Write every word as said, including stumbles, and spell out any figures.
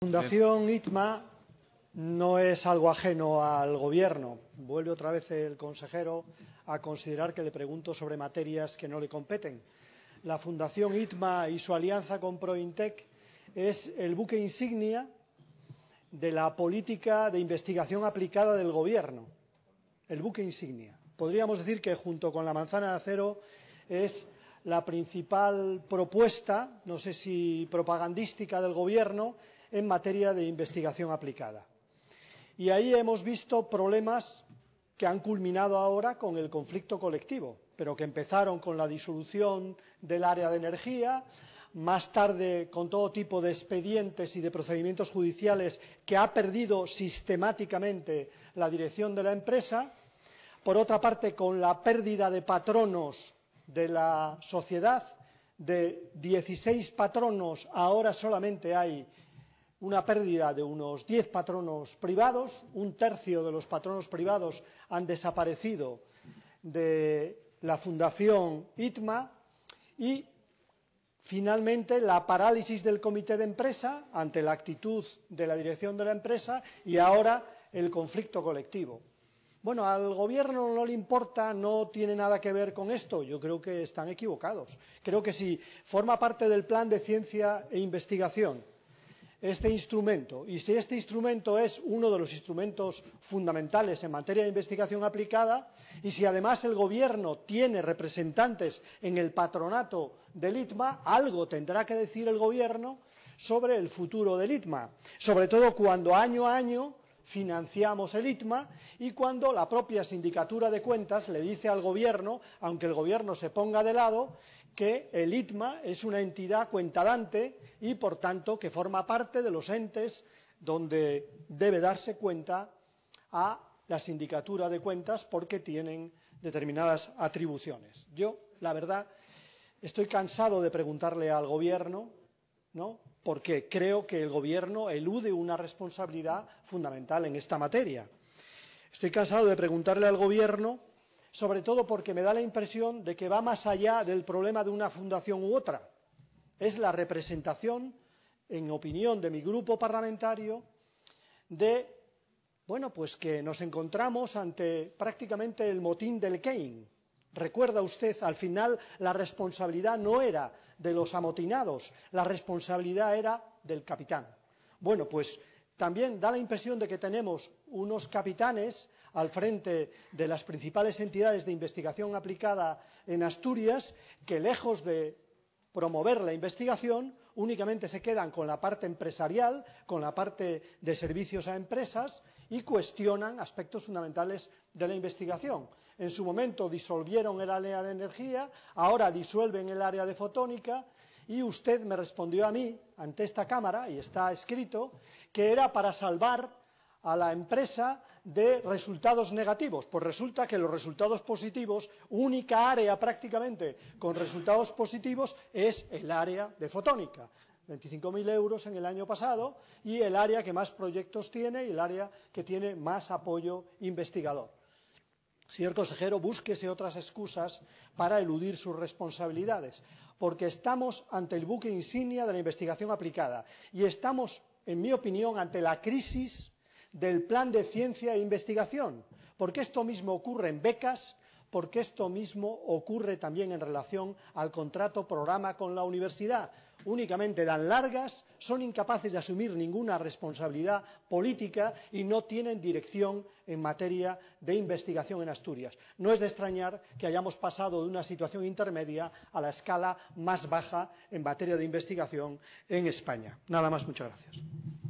La Fundación I T M A no es algo ajeno al Gobierno. Vuelve otra vez el consejero a considerar que le pregunto sobre materias que no le competen. La Fundación I T M A y su alianza con Prointec es el buque insignia de la política de investigación aplicada del Gobierno. El buque insignia. Podríamos decir que junto con la manzana de acero es la principal propuesta, no sé si propagandística, del Gobierno en materia de investigación aplicada. Y ahí hemos visto problemas que han culminado ahora con el conflicto colectivo, pero que empezaron con la disolución del área de energía, más tarde con todo tipo de expedientes y de procedimientos judiciales que ha perdido sistemáticamente la dirección de la empresa, por otra parte con la pérdida de patronos de la sociedad, de dieciséis patronos ahora solamente hay una pérdida de unos diez patronos privados, un tercio de los patronos privados han desaparecido de la Fundación I T M A y, finalmente, la parálisis del comité de empresa ante la actitud de la dirección de la empresa y ahora el conflicto colectivo. Bueno, al Gobierno no le importa, no tiene nada que ver con esto. Yo creo que están equivocados. Creo que si forma parte del plan de ciencia e investigación este instrumento, y si este instrumento es uno de los instrumentos fundamentales en materia de investigación aplicada, y si además el Gobierno tiene representantes en el patronato del I T M A, algo tendrá que decir el Gobierno sobre el futuro del I T M A, sobre todo cuando año a año financiamos el I T M A y cuando la propia Sindicatura de Cuentas le dice al Gobierno, aunque el Gobierno se ponga de lado, que el I T M A es una entidad cuentadante y, por tanto, que forma parte de los entes donde debe darse cuenta a la Sindicatura de Cuentas porque tienen determinadas atribuciones. Yo, la verdad, estoy cansado de preguntarle al Gobierno, ¿no?, porque creo que el Gobierno elude una responsabilidad fundamental en esta materia. Estoy cansado de preguntarle al Gobierno, sobre todo porque me da la impresión de que va más allá del problema de una fundación u otra. Es la representación, en opinión de mi grupo parlamentario, de bueno, pues que nos encontramos ante prácticamente el motín del Kane. Recuerda usted, al final la responsabilidad no era de los amotinados, la responsabilidad era del capitán. Bueno, pues también da la impresión de que tenemos unos capitanes al frente de las principales entidades de investigación aplicada en Asturias que, lejos de promover la investigación, únicamente se quedan con la parte empresarial, con la parte de servicios a empresas y cuestionan aspectos fundamentales de la investigación. En su momento disolvieron el área de energía, ahora disuelven el área de fotónica y usted me respondió a mí, ante esta Cámara, y está escrito, que era para salvar a la empresa de resultados negativos. Pues resulta que los resultados positivos, única área prácticamente con resultados positivos, es el área de fotónica. veinticinco mil euros en el año pasado y el área que más proyectos tiene y el área que tiene más apoyo investigador. Señor consejero, búsquese otras excusas para eludir sus responsabilidades, porque estamos ante el buque insignia de la investigación aplicada y estamos, en mi opinión, ante la crisis del plan de ciencia e investigación, porque esto mismo ocurre en becas, porque esto mismo ocurre también en relación al contrato programa con la universidad. Únicamente dan largas, son incapaces de asumir ninguna responsabilidad política y no tienen dirección en materia de investigación en Asturias. No es de extrañar que hayamos pasado de una situación intermedia a la escala más baja en materia de investigación en España. Nada más, muchas gracias.